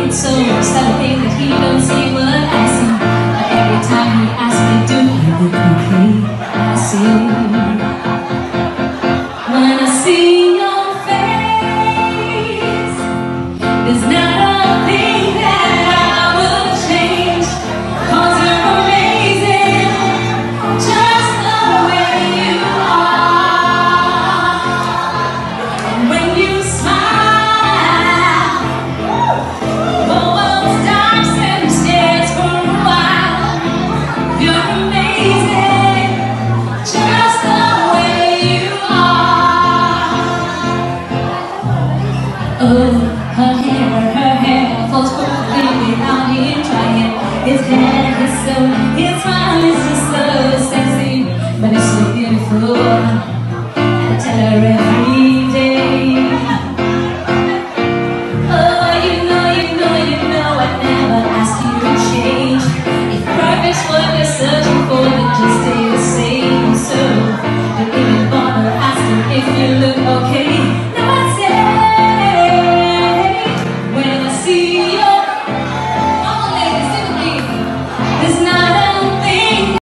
it's so something that he don't see what I see. But every time he asks me, do I look okay? I see. When I see your face, there's not a thing that I would change. 'Cause you're amazing, just the way you are. And when you smile, the world stops and stares for a while. You're amazing, just the way you are. Oh, her hair falls perfectly without him trying. His hair, his soul, his smile is just so sexy, but it's so beautiful. I tell her every